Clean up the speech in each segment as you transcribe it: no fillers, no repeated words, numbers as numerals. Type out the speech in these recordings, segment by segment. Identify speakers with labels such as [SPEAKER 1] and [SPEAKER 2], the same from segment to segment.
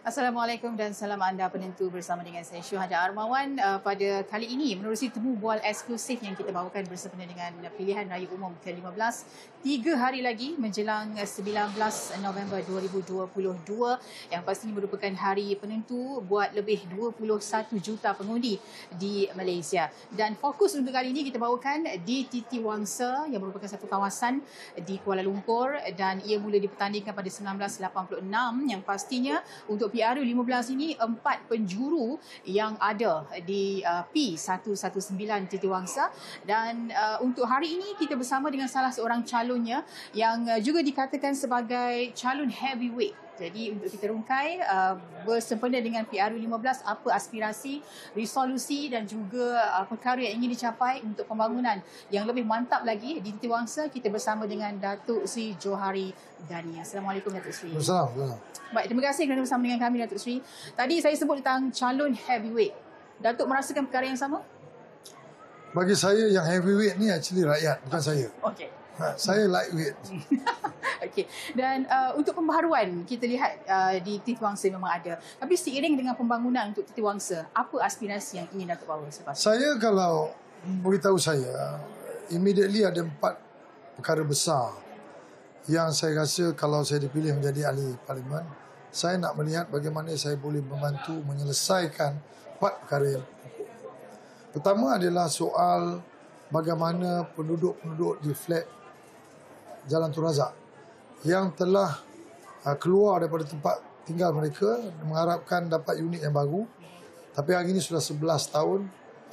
[SPEAKER 1] Assalamualaikum dan salam anda penentu bersama dengan saya Syuhada Armawan. Pada kali ini menerusi temu bual eksklusif yang kita bawakan bersempena dengan pilihan raya umum ke-15 3 hari lagi menjelang 19 November 2022 yang pastinya merupakan hari penentu buat lebih 21 juta pengundi di Malaysia. Dan fokus untuk kali ini kita bawakan di Titi Wangsa yang merupakan satu kawasan di Kuala Lumpur dan ia mula dipertandingkan pada 1986 yang pastinya untuk PRU 15 ini 4 penjuru yang ada di P119 Titi Wangsa dan untuk hari ini kita bersama dengan salah seorang calonnya yang juga dikatakan sebagai calon heavyweight. Jadi untuk kita rungkai bersempena dengan PRU 15 apa aspirasi, resolusi dan juga perkara yang ingin dicapai untuk pembangunan yang lebih mantap lagi di Titi Wangsa, kita bersama dengan Datuk Sri Johari Dania. Assalamualaikum Datuk Sri.
[SPEAKER 2] Assalamualaikum.
[SPEAKER 1] Baik, terima kasih kerana bersama dengan kami Datuk Sri. Tadi saya sebut tentang calon heavyweight. Datuk merasakan perkara yang sama?
[SPEAKER 2] Bagi saya yang heavyweight ni actually rakyat, bukan saya.
[SPEAKER 1] Okey.
[SPEAKER 2] Saya lightweight.
[SPEAKER 1] Okey. Dan untuk pembaharuan kita lihat di Titi Wangsa memang ada. Tapi seiring dengan pembangunan untuk Titi Wangsa, apa aspirasi yang ingin Datuk bawa selepas?
[SPEAKER 2] Saya kalau beritahu saya, immediately ada 4 perkara besar yang saya rasa kalau saya dipilih menjadi ahli parlimen, saya nak melihat bagaimana saya boleh membantu menyelesaikan 4 perkara yang pokok. Pertama adalah soal bagaimana penduduk-penduduk di flat Jalan Tun Razak yang telah keluar daripada tempat tinggal mereka mengharapkan dapat unit yang baru, tapi hari ini sudah 14 tahun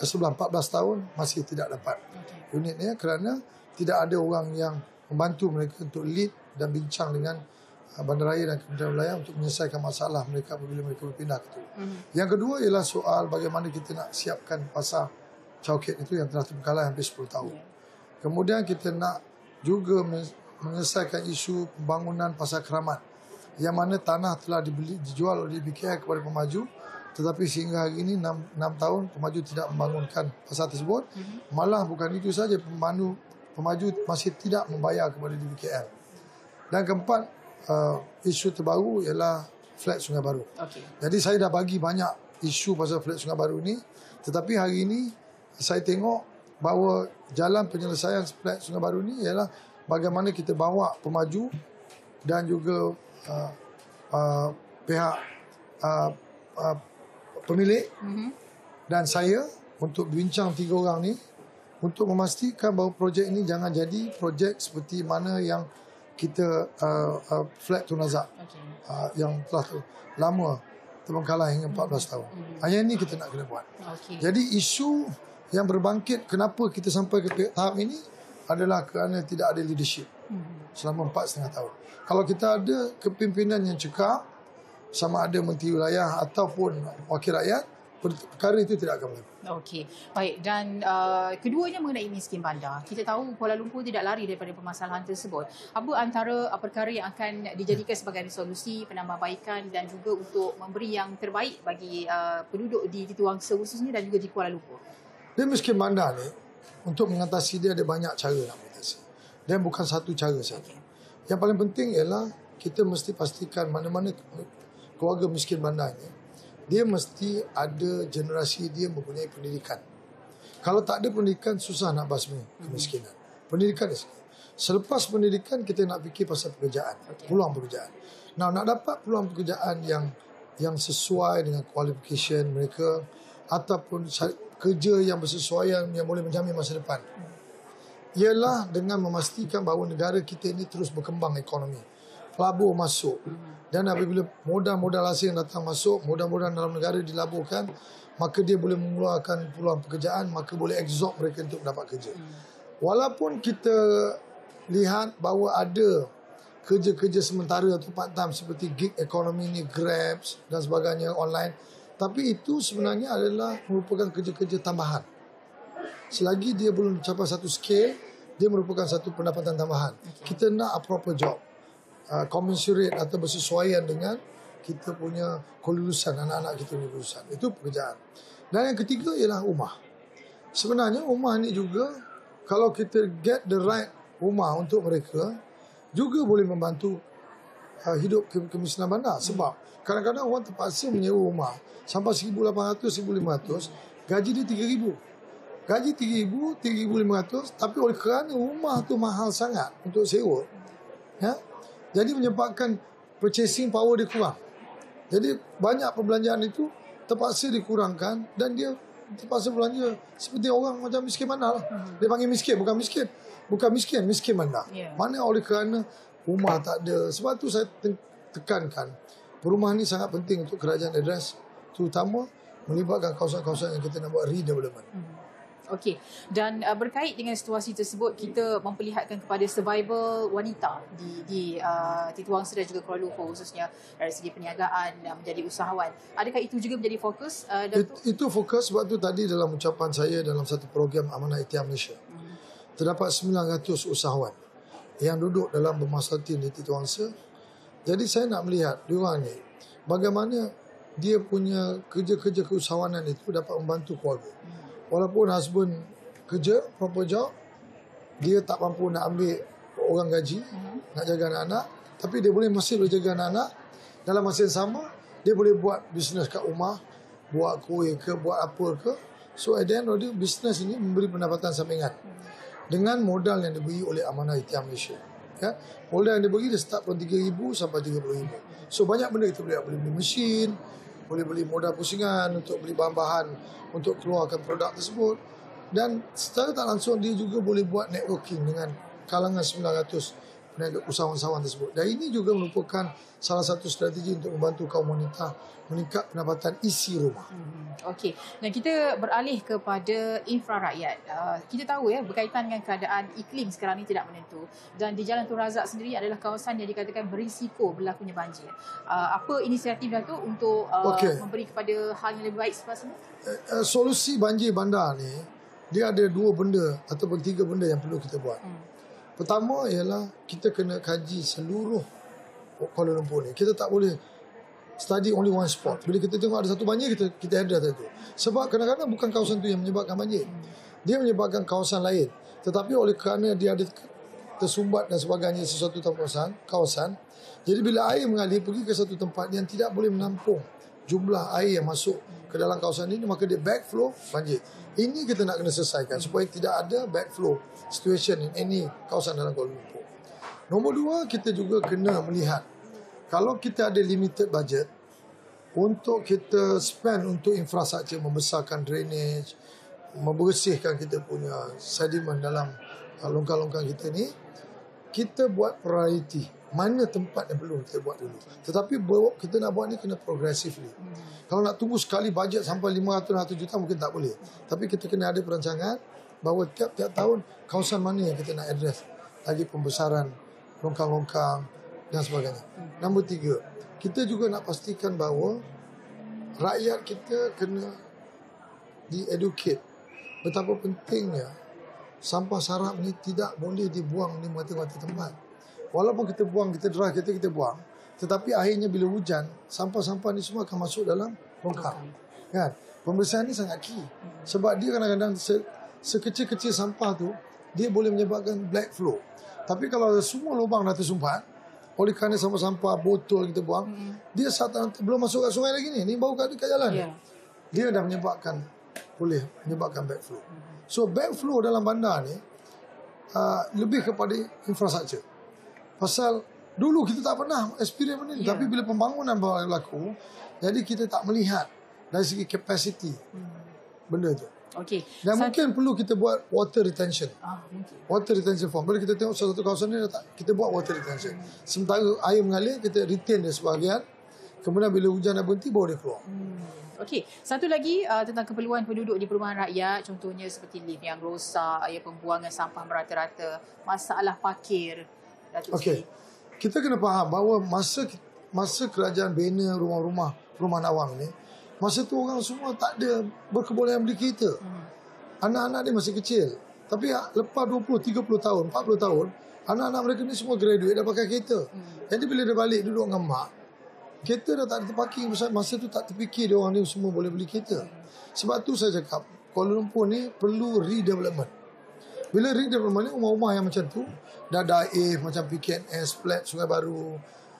[SPEAKER 2] masih tidak dapat unitnya kerana tidak ada orang yang membantu mereka untuk lead dan bincang dengan bandaraya dan Kementerian Wilayah untuk menyelesaikan masalah mereka apabila mereka berpindah ke itu. Yang kedua ialah soal bagaimana kita nak siapkan pasar Chowkit itu yang telah terbengkalai hampir 10 tahun. Kemudian kita nak juga menyelesaikan isu pembangunan pasar Keramat yang mana tanah telah dijual oleh BKI kepada pemaju, tetapi sehingga hari ini 6 tahun pemaju tidak membangunkan pasar tersebut. Malah bukan itu saja, pemaju masih tidak membayar kepada DBKL. Dan keempat, isu terbaru ialah flat Sungai Baru. Jadi saya dah bagi banyak isu pasal flat Sungai Baru ni, tetapi hari ini saya tengok bahawa jalan penyelesaian flat Sungai Baru ni ialah bagaimana kita bawa pemaju dan juga pihak pemilik dan saya untuk bincang 3 orang ni untuk memastikan bahawa projek ini jangan jadi projek seperti mana yang kita flat Tun Razak yang telah lama terbengkalai hingga 14 tahun. Yang ini kita nak kena buat. Jadi isu yang berbangkit kenapa kita sampai ke tahap ini adalah kerana tidak ada leadership selama 4,5 tahun. Kalau kita ada kepimpinan yang cekap, sama ada menteri wilayah ataupun wakil rakyat, perkara itu tidak akan berlaku.
[SPEAKER 1] Okey, baik. Dan keduanya mengenai miskin bandar. Kita tahu Kuala Lumpur tidak lari daripada permasalahan tersebut. Apa antara perkara yang akan dijadikan sebagai resolusi penambahbaikan dan juga untuk memberi yang terbaik bagi penduduk di Titi Wangsa khususnya dan juga di Kuala Lumpur?
[SPEAKER 2] Dia miskin bandar ni, untuk mengatasi dia ada banyak cara nak mengatasi. Dan bukan satu cara saja. Yang paling penting ialah kita mesti pastikan mana-mana keluarga miskin bandar ni, dia mesti ada generasi dia mempunyai pendidikan. Kalau tak ada pendidikan, susah nak basmi kemiskinan. Pendidikan is key. Selepas pendidikan, kita nak fikir pasal pekerjaan, peluang pekerjaan. Nah, nak dapat peluang pekerjaan yang sesuai dengan qualification mereka ataupun kerja yang bersesuaian yang boleh menjamin masa depan, ialah dengan memastikan bahawa negara kita ini terus berkembang ekonomi. Pelabur masuk. Dan apabila modal-modal asing datang masuk, modal-modal dalam negara dilaburkan, maka dia boleh mengeluarkan peluang pekerjaan, maka boleh absorb mereka untuk dapat kerja. Walaupun kita lihat bahawa ada kerja-kerja sementara atau part-time seperti gig economy ni, Grabs dan sebagainya online, tapi itu sebenarnya adalah merupakan kerja-kerja tambahan. Selagi dia belum mencapai satu scale, dia merupakan satu pendapatan tambahan. Kita nak a proper job, commensurate atau bersesuaian dengan kita punya kelulusan, anak-anak kita punya kelulusan. Itu pekerjaan. Dan yang ketiga ialah rumah. Sebenarnya rumah ni juga, kalau kita get the right rumah untuk mereka, juga boleh membantu hidup kemiskinan bandar. Sebab kadang-kadang orang terpaksa menyewa rumah sampai 1,800, 1,500, gaji dia 3,000. Gaji 3,000, 3,500, tapi oleh kerana rumah tu mahal sangat untuk sewa, ya, jadi menyebabkan purchasing power dia kurang. Jadi banyak perbelanjaan itu terpaksa dikurangkan dan dia terpaksa belanja seperti orang macam miskin mana lah. Dia panggil miskin, bukan miskin mana. Mana oleh kerana rumah tak ada. Sebab tu saya tekankan perumahan ni sangat penting untuk kerajaan address, terutama melibatkan kawasan-kawasan yang kita nak buat redevelopment.
[SPEAKER 1] Okey, dan berkait dengan situasi tersebut, kita memperlihatkan kepada survival wanita di Titiwangsa dan juga Kuala Lumpur, khususnya dari segi perniagaan menjadi usahawan. Adakah itu juga menjadi fokus, Datuk?
[SPEAKER 2] Itu fokus sebab tu tadi dalam ucapan saya dalam satu program Amanah Ikhtiar Malaysia, terdapat 900 usahawan yang duduk dalam bermasalah tim di Titiwangsa. Jadi saya nak melihat diorang ni bagaimana dia punya kerja-kerja keusahawanan itu dapat membantu keluarga. Walaupun husband kerja proper job, dia tak mampu nak ambil orang gaji, nak jaga anak-anak, tapi dia masih boleh jaga anak-anak. Dalam masa yang sama, dia boleh buat bisnes kat rumah, buat kuih ke, buat apa ke. So at the end of the day, bisnes ini memberi pendapatan sampingan dengan modal yang diberi oleh Amanah Ikhtiar Malaysia. Ya, modal yang diberi dia start from 3,000 sampai 30,000. So banyak benda kita boleh beli mesin, boleh beli modal pusingan untuk beli bahan-bahan untuk keluarkan produk tersebut, dan secara tak langsung dia juga boleh buat networking dengan kalangan 900 peniaga usahawan-usahawan tersebut. Dan ini juga merupakan salah satu strategi untuk membantu kaum wanita meningkat pendapatan isi rumah.
[SPEAKER 1] Okey, dan kita beralih kepada infra rakyat. Kita tahu ya, berkaitan dengan keadaan iklim sekarang ni tidak menentu, dan di Jalan Tun Razak sendiri adalah kawasan yang dikatakan berisiko berlakunya banjir. Apa inisiatif Datuk untuk memberi kepada hal yang lebih baik selepas ini?
[SPEAKER 2] Solusi banjir bandar ni, dia ada 2 benda ataupun 3 benda yang perlu kita buat. Pertama ialah kita kena kaji seluruh Kuala Lumpur ni. Kita tak boleh study only one spot. Bila kita tengok ada satu banjir, kita address itu. Sebab kadang-kadang bukan kawasan tu yang menyebabkan banjir. Dia menyebabkan kawasan lain. Tetapi oleh kerana dia ada tersumbat dan sebagainya sesuatu kawasan, jadi bila air mengalir pergi ke satu tempat yang tidak boleh menampung jumlah air yang masuk ke dalam kawasan ini, maka dia backflow banjir. Ini kita nak kena selesaikan supaya tidak ada backflow situation in any kawasan dalam Kuala Lumpur. Nombor 2, kita juga kena melihat kalau kita ada limited budget untuk kita spend untuk infrastruktur, membesarkan drainage, membersihkan kita punya sedimen dalam longkang-longkang kita ni, kita buat priority. Mana tempat yang perlu kita buat dulu. Tetapi kita nak buat ni kena progressively. Kalau nak tunggu sekali bajet sampai 500 juta mungkin tak boleh. Tapi kita kena ada perancangan bahawa tiap-tiap tahun kawasan mana yang kita nak address. Lagi pembesaran longkang-longkang dan sebagainya. Nombor 3, kita juga nak pastikan bahawa rakyat kita kena di-educate betapa pentingnya sampah sarap ni tidak boleh dibuang di mata-mata tempat. Walaupun kita buang, kita drive kereta, kita buang, tetapi akhirnya bila hujan, sampah-sampah ni semua akan masuk dalam longkang. Kan? Pembersihan ni sangat key. Sebab dia kadang-kadang sekecil-kecil sampah tu, dia boleh menyebabkan black flow. Tapi kalau semua lubang dah tersumpat, oleh kerana sampah-sampah, botol kita buang, dia belum masuk kat sungai lagi ni baru kat jalan. Dia dah boleh menyebabkan black flow. So black flow dalam bandar ni lebih kepada infrastruktur. Pasal dulu kita tak pernah experience benda ni. Tapi bila pembangunan berlaku, jadi kita tak melihat dari segi capacity benda tu.
[SPEAKER 1] Okey.
[SPEAKER 2] Dan mungkin perlu kita buat water retention. Water retention form. Bila kita tengok satu kawasan ni, kita buat water retention. Sementara air mengalir, kita retain dia sebahagian. Kemudian bila hujan dah berhenti, baru dia keluar.
[SPEAKER 1] Okey, satu lagi tentang keperluan penduduk di perumahan rakyat, contohnya seperti lift yang rosak, pembuangan sampah merata-rata, masalah parkir.
[SPEAKER 2] Okey, kita kena faham bahawa masa kerajaan bina rumah-rumah perumahan awam ni, masa tu orang semua tak ada berkebolehan beli kereta. Anak-anak dia masih kecil. Tapi lepas 20, 30 tahun, 40 tahun, anak-anak mereka ni semua graduate dah pakai kereta. Jadi bila dia balik duduk dengan mak, kereta dah tak ada terparking. Masa tu tak terfikir dia orang ni semua boleh beli kereta. Sebab tu saya cakap Kuala Lumpur ni perlu redevelopment. Bila redevelopment ni, rumah-rumah yang macam tu dah daif macam PKNS, Flat Sungai Baru,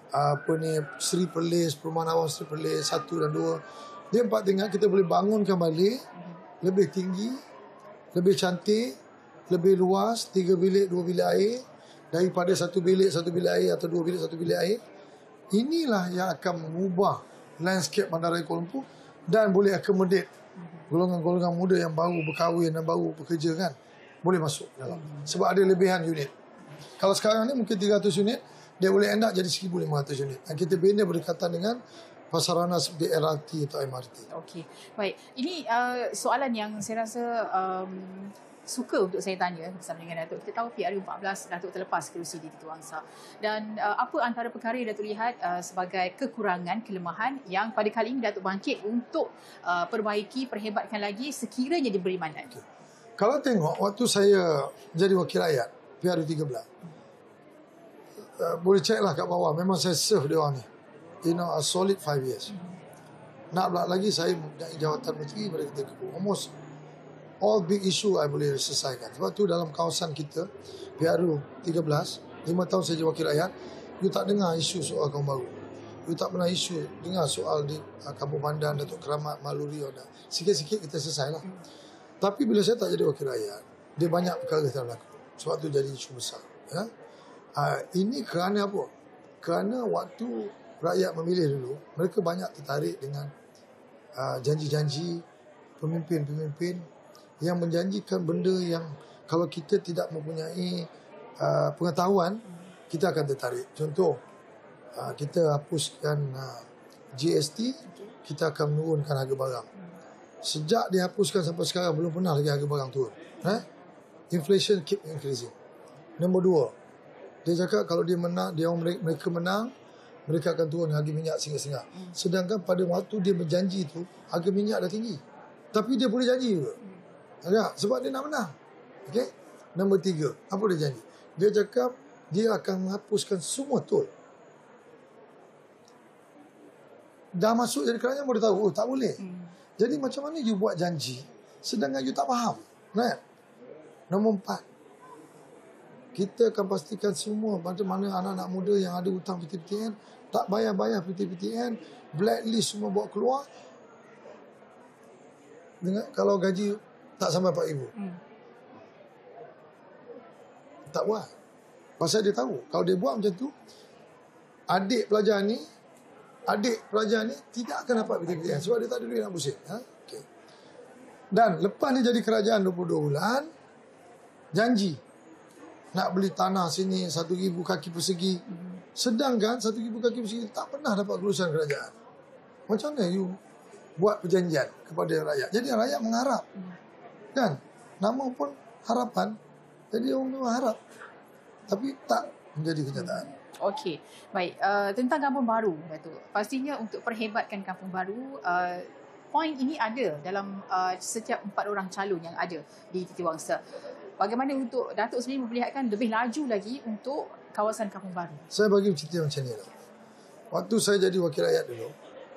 [SPEAKER 2] Sri Perlis, Perumahan Awam Sri Perlis 1 dan 2. Dia 4 tingkat, kita boleh bangunkan balik lebih tinggi, lebih cantik, lebih luas, 3 bilik 2 bilik air daripada 1 bilik 1 bilik air atau 2 bilik 1 bilik air. Inilah yang akan mengubah landscape Bandaraya Kuala Lumpur dan boleh accommodate golongan-golongan muda yang baru berkahwin dan baru bekerja kan. Boleh masuk dalam. Sebab ada lebihan unit. Kalau sekarang ni mungkin 300 unit, dia boleh end up jadi 1,500 unit. Dan kita bina berdekatan dengan pasarana seperti LRT atau MRT.
[SPEAKER 1] Okey. Baik. Ini soalan yang saya rasa suka untuk saya tanya bersama dengan Datuk. Kita tahu PRU14 Datuk terlepas kerusi di Titiwang Sar. Dan apa antara perkara yang Datuk lihat sebagai kekurangan, kelemahan yang pada kali ini Datuk bangkit untuk perbaiki, perhebatkan lagi sekiranya diberi mandat?
[SPEAKER 2] Okay. Kalau tengok waktu saya jadi wakil rakyat PRU13, boleh cek lah kat bawah, memang saya serve dia orang ni, a solid 5 years. Nak pula lagi saya mempunyai jawatan menteri pada ketika itu. Almost all big issue I boleh selesaikan. Sebab tu dalam kawasan kita PRU13, 5 tahun saya jadi wakil rakyat, you tak dengar isu soal kaum baru. You tak pernah isu dengar soal di Kampung Pandan, Datuk Keramat, Maluri. Sikit-sikit kita selesai lah. Tapi bila saya tak jadi wakil rakyat, dia banyak perkara yang berlaku. Sebab tu jadi isu besar. Ya? Ini kerana apa? Kerana waktu rakyat memilih dulu, mereka banyak tertarik dengan janji-janji pemimpin-pemimpin yang menjanjikan benda yang kalau kita tidak mempunyai pengetahuan, kita akan tertarik. Contoh, kita hapuskan GST, kita akan menurunkan harga barang. Sejak dihapuskan sampai sekarang belum pernah lagi harga barang turun. Inflation keep increasing. Nombor 2, dia cakap kalau dia menang, mereka menang, mereka akan turun harga minyak singgah-singgah. Sedangkan pada waktu dia berjanji itu, harga minyak dah tinggi. Tapi dia boleh janji juga. Sebab dia nak menang. Okay? Nombor 3, apa dia janji? Dia cakap dia akan menghapuskan semua tol. Dah masuk jadi kerajaan boleh tahu, tak boleh. Jadi macam mana you buat janji sedangkan you tak faham? Right? Nombor 4, kita akan pastikan semua macam mana anak-anak muda yang ada hutang PTPTN tak bayar-bayar PTPTN, blacklist semua bawa keluar. Dengan kalau gaji tak sampai 4,000. Tak buat. Pasal dia tahu kalau dia buat macam tu, adik pelajar ni tidak akan dapat PTPTN sebab dia tak ada duit nak pusing. Okay. Dan lepas ni jadi kerajaan 22 bulan, janji nak beli tanah sini 1,000 kaki persegi. Sedangkan 1,000 kaki persegi tak pernah dapat kelulusan kerajaan. Macam mana you buat perjanjian kepada rakyat? Jadi rakyat mengharap. Kan? Nama pun harapan. Jadi orang mengharap. Tapi tak menjadi kenyataan.
[SPEAKER 1] Okey, baik. Tentang kampung baru, Datuk. Pastinya untuk perhebatkan kampung baru, poin ini ada dalam setiap 4 orang calon yang ada di Titiwang Sar. Bagaimana untuk Datuk sendiri memperlihatkan lebih laju lagi untuk kawasan kampung baru? Saya
[SPEAKER 2] bagi cerita macam ni lah. Waktu saya jadi wakil rakyat dulu,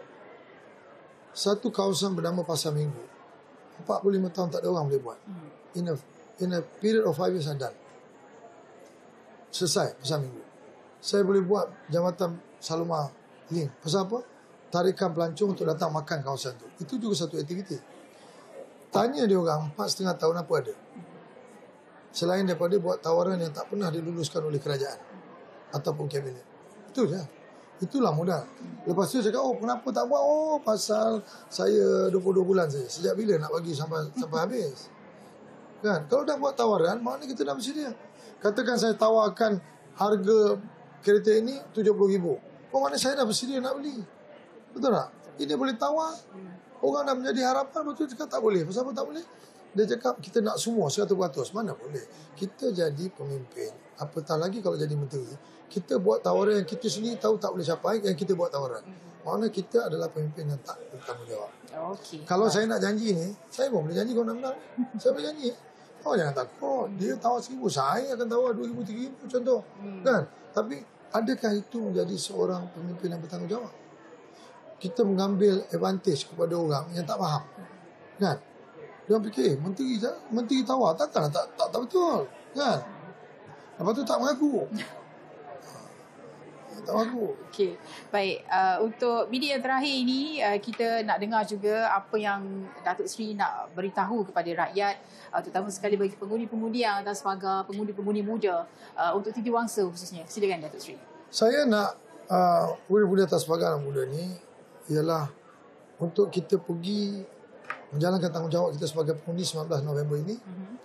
[SPEAKER 2] satu kawasan bernama Pasar Minggu, 45 tahun tak ada orang boleh buat. In a period of 5 years I done. Selesai Pasar Minggu. Saya boleh buat jambatan Saloma Link. Pasal apa? Tarikan pelancong untuk datang makan kawasan tu. Itu juga satu aktiviti. Tanya dia orang 4,5 tahun apa ada. Selain daripada buat tawaran yang tak pernah diluluskan oleh kerajaan ataupun kabinet. Itu je. Itulah modal. Lepas tu saya cakap, kenapa tak buat? Pasal saya 22 bulan saja. Sejak bila nak bagi sampai habis? Kan? Kalau dah buat tawaran, maknanya kita dah bersedia. Katakan saya tawarkan harga kereta ini 70,000. Maknanya saya dah bersedia nak beli. Betul tak? Ini boleh tawar. Orang dah menjadi harapan, betul cakap tak boleh. Pasal apa tak boleh? Dia cakap kita nak semua 100%. Mana boleh? Kita jadi pemimpin. Apatah lagi kalau jadi menteri. Kita buat tawaran yang kita sendiri tahu tak boleh capai, yang kita buat tawaran. Maknanya kita adalah pemimpin yang tak bertanggungjawab.
[SPEAKER 1] Okay.
[SPEAKER 2] Kalau saya nak janji ni, saya pun boleh janji kalau nak menang. Saya boleh janji. Jangan takut. Dia tawar 1,000, saya akan tawar 2,000, 3,000 contoh. Kan? Tapi adakah itu menjadi seorang pemimpin yang bertanggungjawab? Kita mengambil advantage kepada orang yang tak faham. Kan? Dia fikir, menteri tawar takkan tak betul. Kan? Lepas tu tak mengaku. Tak bagus.
[SPEAKER 1] Okey, baik. Untuk bidik yang terakhir ini, kita nak dengar juga apa yang Datuk Seri nak beritahu kepada rakyat, terutama sekali bagi pengundi-pengundi yang atas pagar, pengundi-pengundi muda untuk Titiwangsa khususnya. Silakan Datuk Seri.
[SPEAKER 2] Saya nak pengundi-pengundi atas pagar muda ni ialah untuk kita pergi menjalankan tanggungjawab kita sebagai pengundi 19 November ini.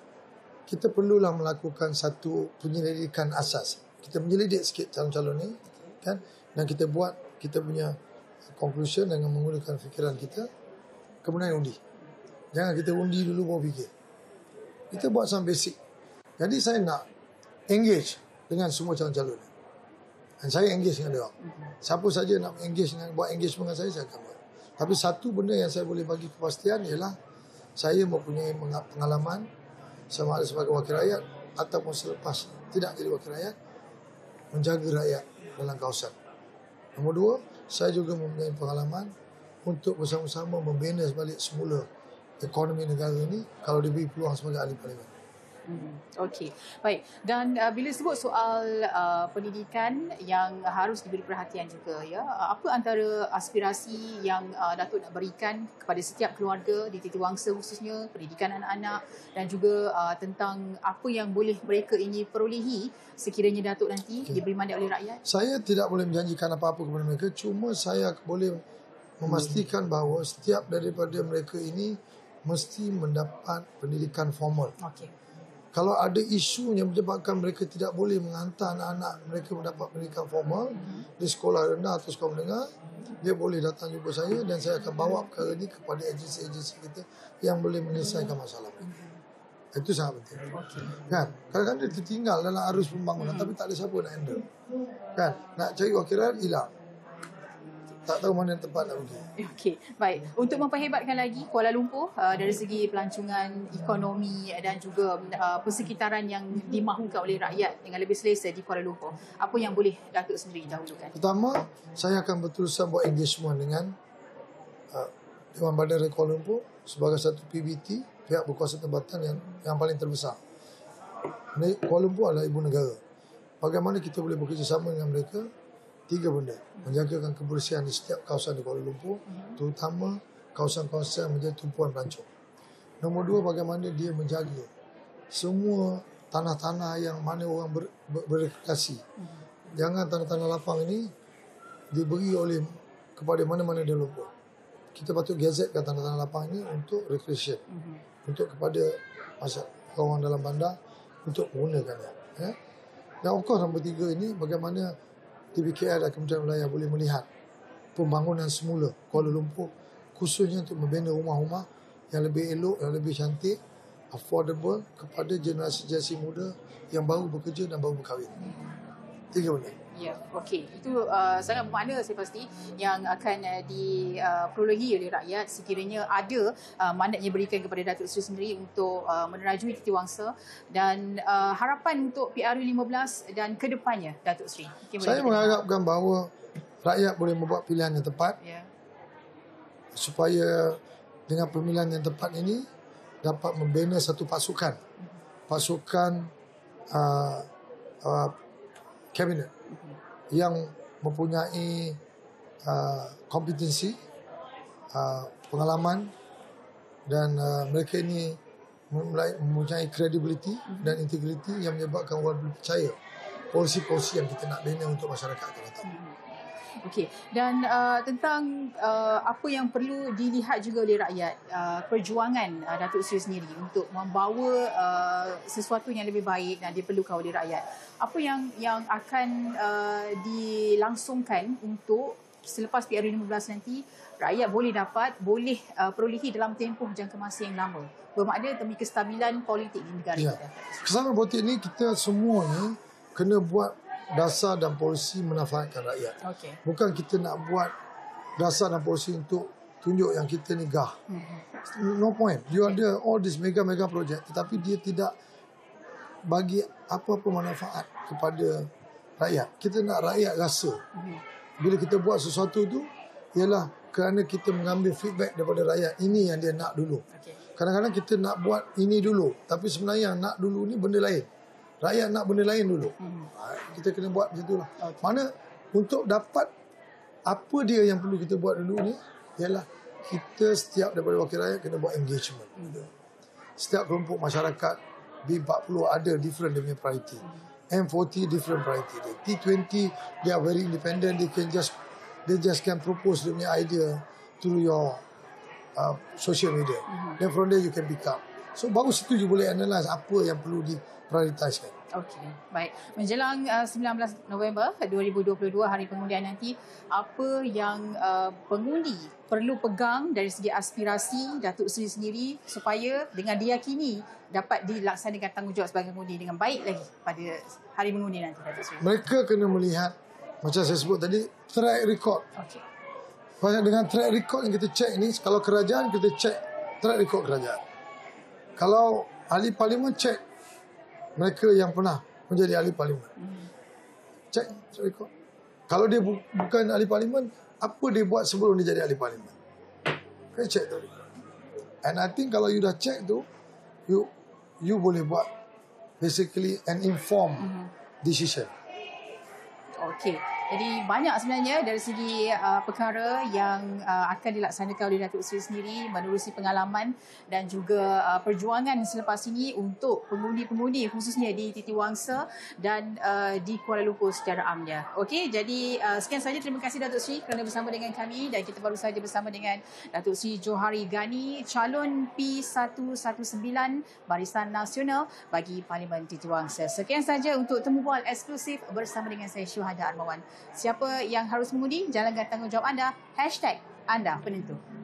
[SPEAKER 2] Kita perlulah melakukan satu penyelidikan asas. Kita menyelidik sikit calon-calon ni, kan? Dan kita buat kita punya conclusion dengan menggunakan fikiran kita, kemudian undi. Jangan kita undi dulu baru fikir. Kita buat some basic. Jadi saya nak engage dengan semua calon-calon. Dan saya engage dengan dia. Siapa saja nak engage dengan buat engagement dengan saya akan buat. Tapi satu benda yang saya boleh bagi kepastian ialah saya mempunyai pengalaman sama ada sebagai wakil rakyat ataupun selepas tidak jadi wakil rakyat, menjaga rakyat dalam kawasan. Nombor dua, saya juga mempunyai pengalaman untuk bersama-sama membina balik semula ekonomi negara ini kalau diberi peluang sebagai ahli parlimen.
[SPEAKER 1] Okey, baik. Dan bila sebut soal pendidikan yang harus diberi perhatian juga, ya, apa antara aspirasi yang Datuk nak berikan kepada setiap keluarga di Titiwangsa khususnya, pendidikan anak-anak dan juga tentang apa yang boleh mereka ini perolehi sekiranya Datuk nanti diberi mandat oleh rakyat?
[SPEAKER 2] Saya tidak boleh menjanjikan apa-apa kepada mereka, cuma saya boleh memastikan bahawa setiap daripada mereka ini mesti mendapat pendidikan formal.
[SPEAKER 1] Okey.
[SPEAKER 2] Kalau ada isu yang menyebabkan mereka tidak boleh menghantar anak-anak mereka mendapat pendidikan formal di sekolah rendah atau sekolah menengah, dia boleh datang jumpa saya dan saya akan bawa perkara ini kepada agensi-agensi kita yang boleh menyelesaikan masalah mereka. Itu sangat penting. Kan? Kadang-kadang dia tertinggal dalam arus pembangunan tapi tak ada siapa nak handle. Kan? Nak cari wakil rakyat, hilang. Tak tahu mana yang tepat nak pergi.
[SPEAKER 1] Okey, baik. Untuk memperhebatkan lagi Kuala Lumpur dari segi pelancongan ekonomi dan juga persekitaran yang dimahukan oleh rakyat dengan lebih selesa di Kuala Lumpur, apa yang boleh Datuk sendiri dahulukan?
[SPEAKER 2] Pertama, saya akan betul-betul buat engagement dengan Dewan Bandar Kuala Lumpur sebagai satu PBT, pihak berkuasa tempatan yang paling terbesar. Kuala Lumpur adalah ibu negara. Bagaimana kita boleh bekerjasama dengan mereka? 3 benda. Menjagakan kebersihan di setiap kawasan di Kuala Lumpur, terutama kawasan-kawasan yang menjadi tumpuan pelancong. Nombor 2, bagaimana dia menjaga semua tanah-tanah yang mana orang berrekreasi. Jangan tanah-tanah lapang ini diberi oleh kepada mana-mana di Lumpur. Kita patut gazetkan tanah-tanah lapang ini untuk recreation. Untuk kepada orang dalam bandar untuk menggunakannya. Ya? Dan of course nombor 3 ini bagaimana TBKI dan Kementerian Wilayah boleh melihat pembangunan semula Kuala Lumpur khususnya untuk membina rumah-rumah yang lebih elok, yang lebih cantik, affordable kepada generasi-generasi muda yang baru bekerja dan baru berkahwin. 3 benda.
[SPEAKER 1] Ya, okey. Itu sangat bermakna saya pasti yang akan diperolehi oleh rakyat sekiranya ada mandat yang diberikan kepada Datuk Seri sendiri untuk menerajui Titiwangsa dan harapan untuk PRU 15 dan ke depannya Datuk Seri.
[SPEAKER 2] Saya mengharapkan bahawa rakyat boleh membuat pilihan yang tepat supaya dengan pemilihan yang tepat ini dapat membina satu pasukan kabinet yang mempunyai kompetensi, pengalaman dan mereka ini mempunyai credibility dan integriti yang menyebabkan orang percaya polisi-polisi yang kita nak bina untuk masyarakat akan datang.
[SPEAKER 1] Okey, dan tentang apa yang perlu dilihat juga oleh rakyat, perjuangan Datuk Seri sendiri untuk membawa sesuatu yang lebih baik dan diperlukan oleh rakyat. Apa yang akan dilangsungkan untuk selepas PRU 15 nanti rakyat boleh perolehi dalam tempoh jangka masa yang lama, bermakna demi kestabilan politik di negara kita.
[SPEAKER 2] Kestabilan politik ni kita semua ni kena buat dasar dan polisi menafaatkan rakyat. Bukan kita nak buat dasar dan polisi untuk tunjuk yang kita ni gah. No point. You ada all this mega project tetapi dia tidak bagi apa-apa manfaat kepada rakyat. Kita nak rakyat rasa. Bila kita buat sesuatu tu ialah kerana kita mengambil feedback daripada rakyat. Ini yang dia nak dulu. Kadang-kadang kita nak buat ini dulu tapi sebenarnya yang nak dulu ni benda lain. Rakyat nak benda lain dulu. Kita kena buat macam itulah. Mana untuk dapat apa dia yang perlu kita buat dulu ni, ialah kita setiap daripada wakil rakyat kena buat engagement. Setiap kelompok masyarakat B40 ada different dia punya priority. M40 different priority. T20 they are very independent. They just can propose dia punya idea through your social media. Then from there you can pick up. So baru situ you boleh analyse apa yang perlu diprioritaskan.
[SPEAKER 1] Okey, baik. Menjelang 19 November 2022 hari pengundian nanti, apa yang pengundi perlu pegang dari segi aspirasi Datuk Seri sendiri supaya dengan diyakini dapat dilaksanakan tanggungjawab sebagai pengundi dengan baik lagi pada hari mengundi nanti, Datuk Seri?
[SPEAKER 2] Mereka kena melihat, macam saya sebut tadi, track record.
[SPEAKER 1] Okey.
[SPEAKER 2] Dengan track record yang kita check ni, kalau kerajaan kita check track record kerajaan. Kalau ahli parlimen check mereka yang pernah menjadi ahli parlimen. Check track record. Kalau dia bukan ahli parlimen, apa dia buat sebelum dia jadi ahli parlimen? Kena check tu. And I think kalau you dah check tu, you boleh buat basically an informed decision.
[SPEAKER 1] Okey. Jadi banyak sebenarnya dari segi perkara yang akan dilaksanakan oleh Datuk Seri sendiri menerusi pengalaman dan juga perjuangan selepas ini untuk pengundi-pengundi khususnya di Titiwangsa dan di Kuala Lumpur secara amnya. Okey, jadi sekian saja. Terima kasih Datuk Seri kerana bersama dengan kami, dan kita baru saja bersama dengan Datuk Seri Johari Ghani, calon P119 Barisan Nasional bagi Parlimen Titiwangsa. Sekian saja untuk Temu Bual eksklusif bersama dengan saya Syuhada Armawan. Siapa yang harus mengundi, jalankan tanggungjawab anda. #anda penentu.